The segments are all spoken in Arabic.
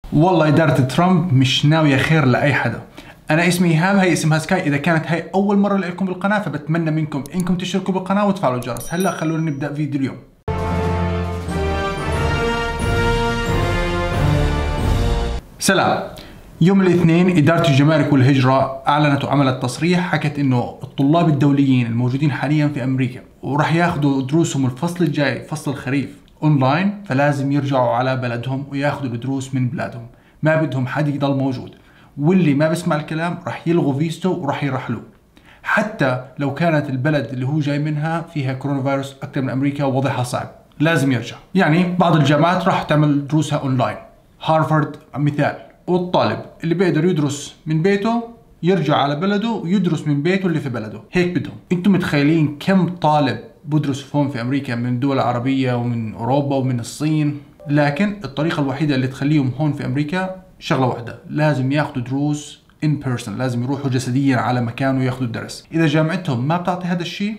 والله إدارة ترامب مش ناوية خير لأي حدا. أنا اسمي إيهاب، هي اسمها سكاي. إذا كانت هاي أول مرة لكم بالقناة فبتمنى منكم إنكم تشتركوا بالقناة وتفعلوا الجرس. هلا خلونا نبدأ فيديو اليوم. سلام. يوم الاثنين إدارة الجمارك والهجرة أعلنت وعملت تصريح، حكت إنه الطلاب الدوليين الموجودين حاليا في أمريكا وراح ياخذوا دروسهم الفصل الجاي فصل الخريف أونلاين، فلازم يرجعوا على بلدهم وياخذوا الدروس من بلادهم، ما بدهم حد يضل موجود، واللي ما بسمع الكلام راح يلغوا فيزته وراح يرحلوا، حتى لو كانت البلد اللي هو جاي منها فيها كورونا فيروس أكثر من أمريكا ووضعها صعب، لازم يرجع. يعني بعض الجامعات راح تعمل دروسها أونلاين، هارفارد مثال، والطالب اللي بيقدر يدرس من بيته يرجع على بلده ويدرس من بيته اللي في بلده، هيك بدهم. انتم متخيلين كم طالب بدرس هون في امريكا من الدول العربية ومن اوروبا ومن الصين؟ لكن الطريقة الوحيدة اللي تخليهم هون في امريكا شغلة واحدة، لازم ياخذوا دروس in person، لازم يروحوا جسديا على مكان وياخذوا الدرس. اذا جامعتهم ما بتعطي هذا الشيء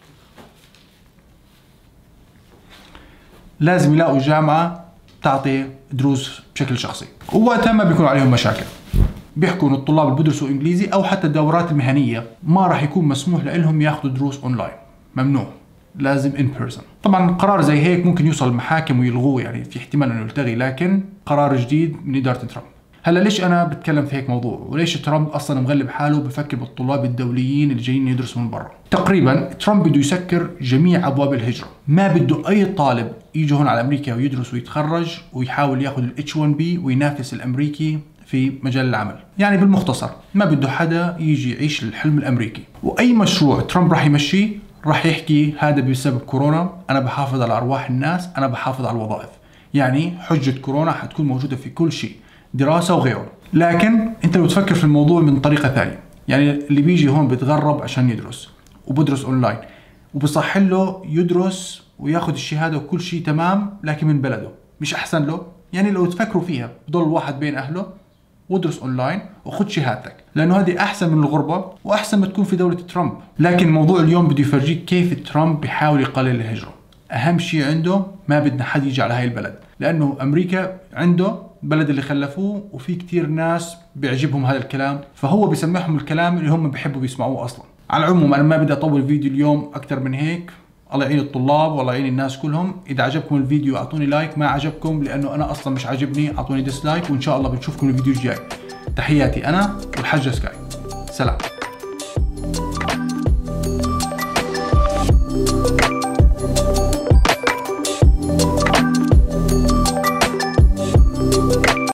لازم يلاقوا جامعة تعطي دروس بشكل شخصي، ووقتها ما بيكون عليهم مشاكل. بيحكوا ان الطلاب اللي بدرسوا انجليزي او حتى الدورات المهنيه ما راح يكون مسموح لهم ياخذوا دروس اونلاين، ممنوع، لازم ان بيرسون. طبعا قرار زي هيك ممكن يوصل المحاكم ويلغوه، يعني في احتمال انه يلتغي، لكن قرار جديد من اداره ترامب. هلا ليش انا بتكلم في هيك موضوع؟ وليش ترامب اصلا مغلب حاله بفكر بالطلاب الدوليين اللي جايين يدرسوا من برا؟ تقريبا ترامب بده يسكر جميع ابواب الهجره، ما بده اي طالب يجي هون على امريكا ويدرس ويتخرج ويحاول ياخذ الاتش 1 بي وينافس الامريكي في مجال العمل. يعني بالمختصر ما بده حدا يجي يعيش الحلم الامريكي. واي مشروع ترامب راح يمشيه راح يحكي هذا بسبب كورونا، انا بحافظ على ارواح الناس، انا بحافظ على الوظائف. يعني حجة كورونا حتكون موجودة في كل شيء، دراسة وغيره. لكن انت لو تفكر في الموضوع من طريقة ثانية، يعني اللي بيجي هون بيتغرب عشان يدرس وبدرس اونلاين وبصح له يدرس وياخذ الشهادة وكل شيء تمام، لكن من بلده، مش احسن له؟ يعني لو تفكروا فيها، بضل الواحد بين اهله وادرس اونلاين وخذ شهادتك، لانه هذه احسن من الغربة واحسن ما تكون في دولة ترامب. لكن موضوع اليوم بده يفرجيك كيف ترامب بيحاول يقلل الهجرة. اهم شيء عنده ما بدنا حد يجي على هاي البلد، لانه امريكا عنده بلد اللي خلفوه وفي كتير ناس بيعجبهم هذا الكلام، فهو بيسمعهم الكلام اللي هم بيحبوا بيسمعوه اصلا. على العموم انا ما بدي اطول فيديو اليوم اكثر من هيك. الله يعين الطلاب والله يعين الناس كلهم. اذا عجبكم الفيديو اعطوني لايك، ما عجبكم لانه انا اصلا مش عاجبني اعطوني ديسلايك، وان شاء الله بنشوفكم الفيديو الجاي. تحياتي انا والحجة سكاي، سلام.